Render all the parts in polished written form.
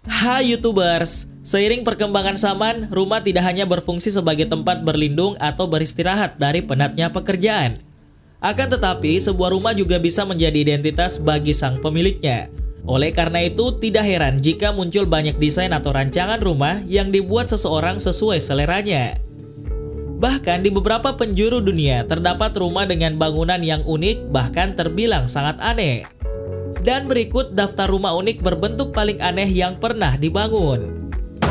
Hai YouTubers, seiring perkembangan zaman, rumah tidak hanya berfungsi sebagai tempat berlindung atau beristirahat dari penatnya pekerjaan. Akan tetapi, sebuah rumah juga bisa menjadi identitas bagi sang pemiliknya. Oleh karena itu, tidak heran jika muncul banyak desain atau rancangan rumah yang dibuat seseorang sesuai seleranya. Bahkan di beberapa penjuru dunia, terdapat rumah dengan bangunan yang unik bahkan terbilang sangat aneh. Dan berikut daftar rumah unik berbentuk paling aneh yang pernah dibangun.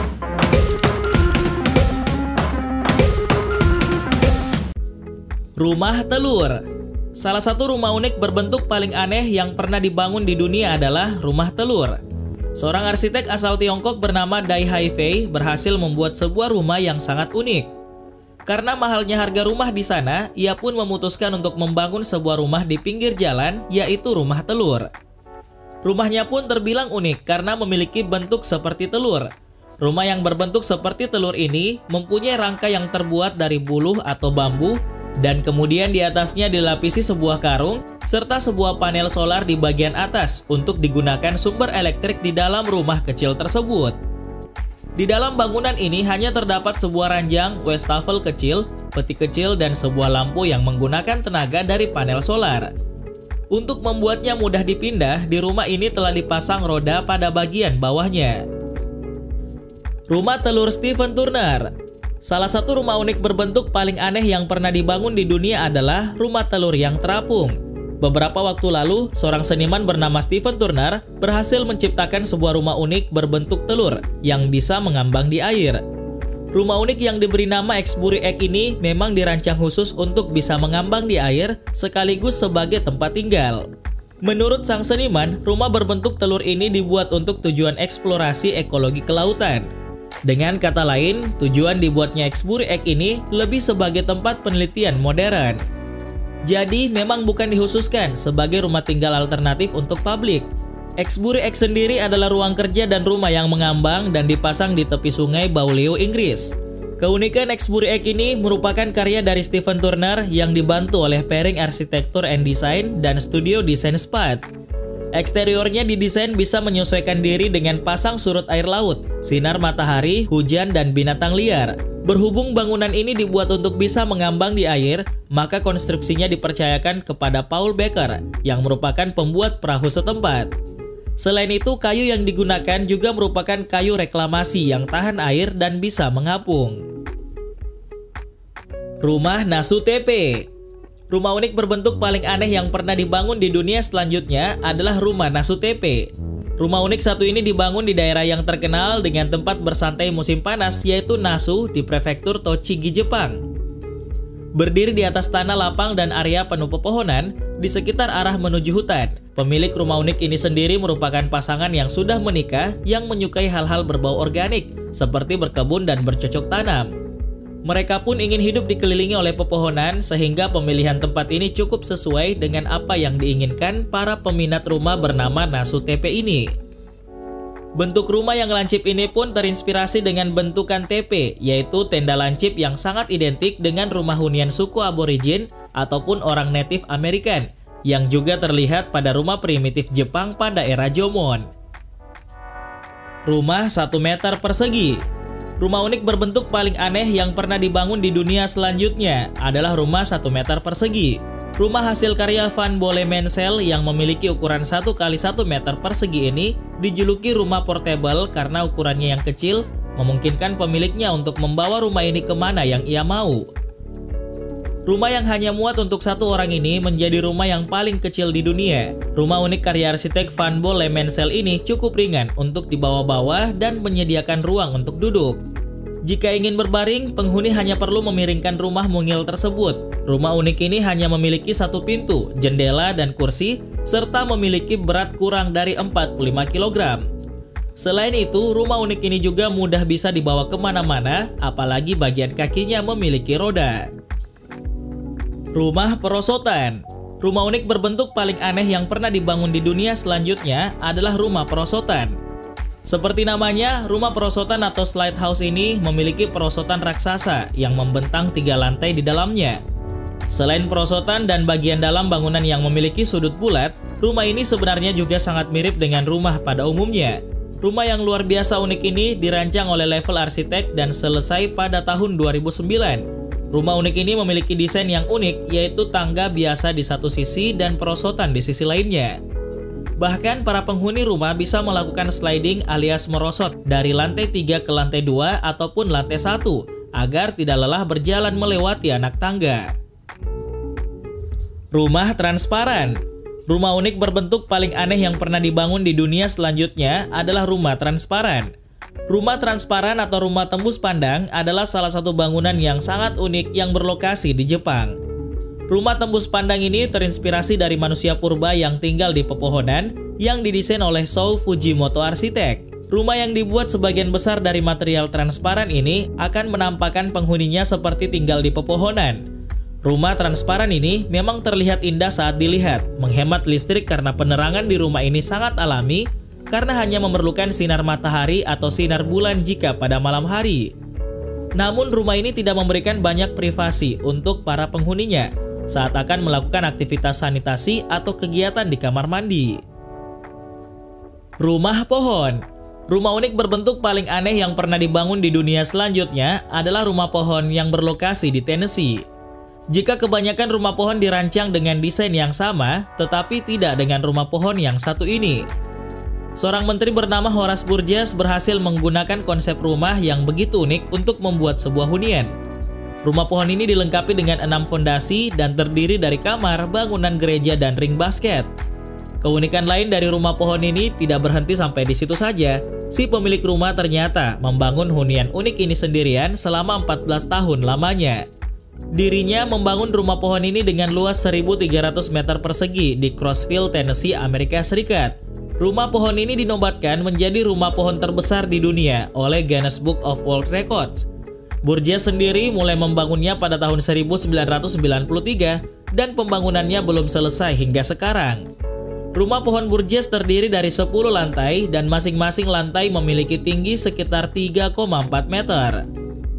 Rumah telur. Salah satu rumah unik berbentuk paling aneh yang pernah dibangun di dunia adalah rumah telur. Seorang arsitek asal Tiongkok bernama Dai Haifei berhasil membuat sebuah rumah yang sangat unik. Karena mahalnya harga rumah di sana, ia pun memutuskan untuk membangun sebuah rumah di pinggir jalan, yaitu rumah telur. Rumahnya pun terbilang unik karena memiliki bentuk seperti telur. Rumah yang berbentuk seperti telur ini mempunyai rangka yang terbuat dari buluh atau bambu, dan kemudian di atasnya dilapisi sebuah karung, serta sebuah panel solar di bagian atas untuk digunakan sumber elektrik di dalam rumah kecil tersebut. Di dalam bangunan ini hanya terdapat sebuah ranjang, wastafel kecil, peti kecil, dan sebuah lampu yang menggunakan tenaga dari panel solar. Untuk membuatnya mudah dipindah, di rumah ini telah dipasang roda pada bagian bawahnya. Rumah telur Stephen Turner. Salah satu rumah unik berbentuk paling aneh yang pernah dibangun di dunia adalah rumah telur yang terapung. Beberapa waktu lalu, seorang seniman bernama Stephen Turner berhasil menciptakan sebuah rumah unik berbentuk telur yang bisa mengambang di air. Rumah unik yang diberi nama Exbury Egg ini memang dirancang khusus untuk bisa mengambang di air sekaligus sebagai tempat tinggal. Menurut sang seniman, rumah berbentuk telur ini dibuat untuk tujuan eksplorasi ekologi kelautan. Dengan kata lain, tujuan dibuatnya Exbury Egg ini lebih sebagai tempat penelitian modern. Jadi memang bukan dikhususkan sebagai rumah tinggal alternatif untuk publik. Exbury Egg sendiri adalah ruang kerja dan rumah yang mengambang dan dipasang di tepi sungai Beaulieu, Inggris. Keunikan Exbury Egg ini merupakan karya dari Stephen Turner yang dibantu oleh pairing arsitektur and design dan studio desain Spad. Eksteriornya didesain bisa menyesuaikan diri dengan pasang surut air laut, sinar matahari, hujan, dan binatang liar. Berhubung bangunan ini dibuat untuk bisa mengambang di air, maka konstruksinya dipercayakan kepada Paul Becker yang merupakan pembuat perahu setempat. Selain itu, kayu yang digunakan juga merupakan kayu reklamasi yang tahan air dan bisa mengapung. Rumah Nasu Tepe. Rumah unik berbentuk paling aneh yang pernah dibangun di dunia selanjutnya adalah rumah Nasu Tepe. Rumah unik satu ini dibangun di daerah yang terkenal dengan tempat bersantai musim panas, yaitu Nasu di prefektur Tochigi, Jepang. Berdiri di atas tanah lapang dan area penuh pepohonan, di sekitar arah menuju hutan. Pemilik rumah unik ini sendiri merupakan pasangan yang sudah menikah yang menyukai hal-hal berbau organik, seperti berkebun dan bercocok tanam. Mereka pun ingin hidup dikelilingi oleh pepohonan, sehingga pemilihan tempat ini cukup sesuai dengan apa yang diinginkan para peminat rumah bernama Nasu Tepe ini. Bentuk rumah yang lancip ini pun terinspirasi dengan bentukan tepe, yaitu tenda lancip yang sangat identik dengan rumah hunian suku aborigin ataupun orang native American, yang juga terlihat pada rumah primitif Jepang pada era Jomon. Rumah 1 meter persegi. Rumah unik berbentuk paling aneh yang pernah dibangun di dunia selanjutnya adalah rumah 1 meter persegi. Rumah hasil karya Van Bolle Mensel yang memiliki ukuran 1 x 1 meter persegi ini dijuluki rumah portable karena ukurannya yang kecil memungkinkan pemiliknya untuk membawa rumah ini kemana yang ia mau. Rumah yang hanya muat untuk 1 orang ini menjadi rumah yang paling kecil di dunia. Rumah unik karya arsitek Van Bolle Mensel ini cukup ringan untuk dibawa-bawa dan menyediakan ruang untuk duduk. Jika ingin berbaring, penghuni hanya perlu memiringkan rumah mungil tersebut. Rumah unik ini hanya memiliki 1 pintu, jendela, dan kursi, serta memiliki berat kurang dari 45 kg. Selain itu, rumah unik ini juga mudah bisa dibawa kemana-mana, apalagi bagian kakinya memiliki roda. Rumah perosotan. Rumah unik berbentuk paling aneh yang pernah dibangun di dunia selanjutnya adalah rumah perosotan. Seperti namanya, rumah perosotan atau slide house ini memiliki perosotan raksasa yang membentang 3 lantai di dalamnya. Selain perosotan dan bagian dalam bangunan yang memiliki sudut bulat, rumah ini sebenarnya juga sangat mirip dengan rumah pada umumnya. Rumah yang luar biasa unik ini dirancang oleh Level Arsitek dan selesai pada tahun 2009. Rumah unik ini memiliki desain yang unik, yaitu tangga biasa di satu sisi dan perosotan di sisi lainnya. Bahkan para penghuni rumah bisa melakukan sliding alias merosot dari lantai 3 ke lantai 2 ataupun lantai 1 agar tidak lelah berjalan melewati anak tangga. Rumah transparan. Rumah unik berbentuk paling aneh yang pernah dibangun di dunia selanjutnya adalah rumah transparan. Rumah transparan atau rumah tembus pandang adalah salah satu bangunan yang sangat unik yang berlokasi di Jepang. Rumah tembus pandang ini terinspirasi dari manusia purba yang tinggal di pepohonan yang didesain oleh Sou Fujimoto Arsitek. Rumah yang dibuat sebagian besar dari material transparan ini akan menampakkan penghuninya seperti tinggal di pepohonan. Rumah transparan ini memang terlihat indah saat dilihat, menghemat listrik karena penerangan di rumah ini sangat alami karena hanya memerlukan sinar matahari atau sinar bulan jika pada malam hari. Namun rumah ini tidak memberikan banyak privasi untuk para penghuninya saat akan melakukan aktivitas sanitasi atau kegiatan di kamar mandi. Rumah pohon. Rumah unik berbentuk paling aneh yang pernah dibangun di dunia selanjutnya adalah rumah pohon yang berlokasi di Tennessee. Jika kebanyakan rumah pohon dirancang dengan desain yang sama, tetapi tidak dengan rumah pohon yang satu ini. Seorang menteri bernama Horace Burgess berhasil menggunakan konsep rumah yang begitu unik untuk membuat sebuah hunian. Rumah pohon ini dilengkapi dengan 6 fondasi dan terdiri dari kamar, bangunan gereja, dan ring basket. Keunikan lain dari rumah pohon ini tidak berhenti sampai di situ saja. Si pemilik rumah ternyata membangun hunian unik ini sendirian selama 14 tahun lamanya. Dirinya membangun rumah pohon ini dengan luas 1.300 meter persegi di Crossville, Tennessee, Amerika Serikat. Rumah pohon ini dinobatkan menjadi rumah pohon terbesar di dunia oleh Guinness Book of World Records. Burgess sendiri mulai membangunnya pada tahun 1993 dan pembangunannya belum selesai hingga sekarang. Rumah pohon Burgess terdiri dari 10 lantai dan masing-masing lantai memiliki tinggi sekitar 3,4 meter.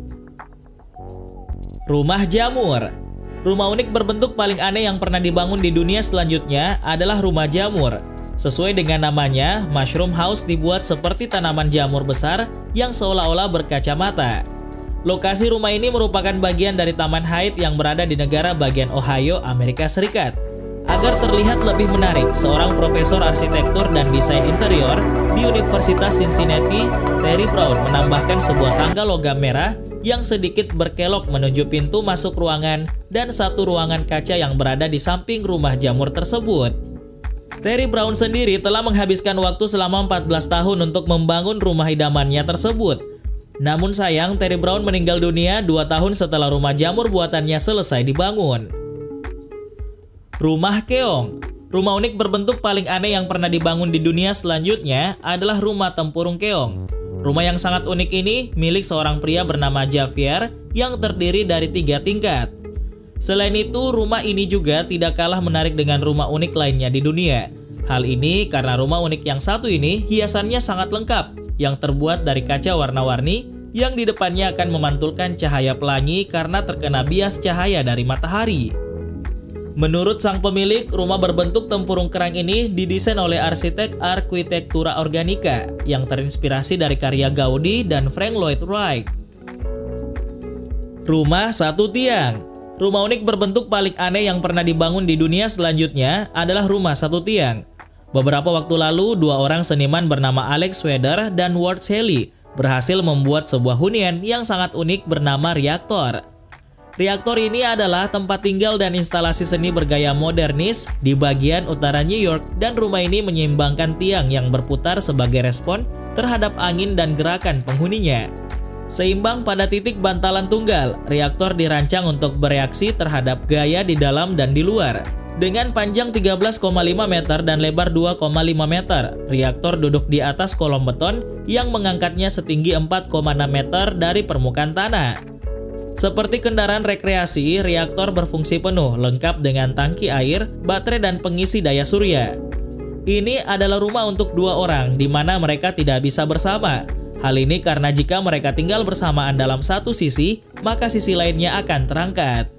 Rumah jamur. Rumah unik berbentuk paling aneh yang pernah dibangun di dunia selanjutnya adalah rumah jamur. Sesuai dengan namanya, mushroom house dibuat seperti tanaman jamur besar yang seolah-olah berkacamata. Lokasi rumah ini merupakan bagian dari Taman Hyde yang berada di negara bagian Ohio, Amerika Serikat. Agar terlihat lebih menarik, seorang profesor arsitektur dan desain interior di Universitas Cincinnati, Terry Brown, menambahkan sebuah tangga logam merah yang sedikit berkelok menuju pintu masuk ruangan dan satu ruangan kaca yang berada di samping rumah jamur tersebut. Terry Brown sendiri telah menghabiskan waktu selama 14 tahun untuk membangun rumah idamannya tersebut. Namun sayang, Terry Brown meninggal dunia 2 tahun setelah rumah jamur buatannya selesai dibangun. Rumah keong. Rumah unik berbentuk paling aneh yang pernah dibangun di dunia selanjutnya adalah rumah tempurung keong. Rumah yang sangat unik ini milik seorang pria bernama Javier yang terdiri dari 3 tingkat. Selain itu, rumah ini juga tidak kalah menarik dengan rumah unik lainnya di dunia. Hal ini karena rumah unik yang satu ini hiasannya sangat lengkap, yang terbuat dari kaca warna-warni yang di depannya akan memantulkan cahaya pelangi karena terkena bias cahaya dari matahari. Menurut sang pemilik, rumah berbentuk tempurung kerang ini didesain oleh arsitek Arquitectura Organica yang terinspirasi dari karya Gaudi dan Frank Lloyd Wright. Rumah satu tiang. Rumah unik berbentuk paling aneh yang pernah dibangun di dunia selanjutnya adalah rumah satu tiang. Beberapa waktu lalu, 2 orang seniman bernama Alex Schweder dan Ward Shelley berhasil membuat sebuah hunian yang sangat unik bernama reaktor. Reaktor ini adalah tempat tinggal dan instalasi seni bergaya modernis di bagian utara New York, dan rumah ini menyeimbangkan tiang yang berputar sebagai respon terhadap angin dan gerakan penghuninya. Seimbang pada titik bantalan tunggal, reaktor dirancang untuk bereaksi terhadap gaya di dalam dan di luar. Dengan panjang 13,5 meter dan lebar 2,5 meter, reaktor duduk di atas kolom beton yang mengangkatnya setinggi 4,6 meter dari permukaan tanah. Seperti kendaraan rekreasi, reaktor berfungsi penuh, lengkap dengan tangki air, baterai, dan pengisi daya surya. Ini adalah rumah untuk 2 orang, di mana mereka tidak bisa bersama. Hal ini karena jika mereka tinggal bersamaan dalam satu sisi, maka sisi lainnya akan terangkat.